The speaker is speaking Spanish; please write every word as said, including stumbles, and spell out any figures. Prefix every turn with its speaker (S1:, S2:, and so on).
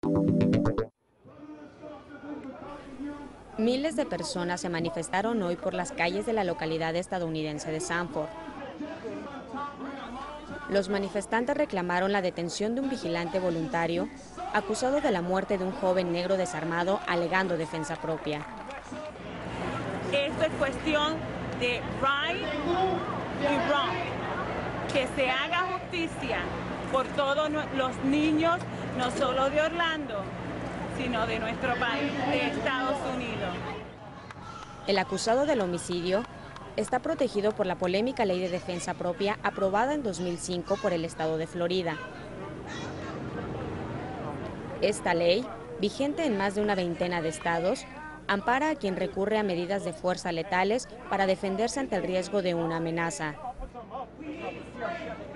S1: Miles de personas se manifestaron hoy por las calles de la localidad estadounidense de Sanford. Los manifestantes reclamaron la detención de un vigilante voluntario acusado de la muerte de un joven negro desarmado alegando defensa propia.
S2: Esto es cuestión de right y wrong. Que se haga justicia por todos los niños, no solo de Orlando, sino de nuestro país, de Estados Unidos.
S1: El acusado del homicidio está protegido por la polémica ley de defensa propia aprobada en dos mil cinco por el estado de Florida. Esta ley, vigente en más de una veintena de estados, ampara a quien recurre a medidas de fuerza letales para defenderse ante el riesgo de una amenaza.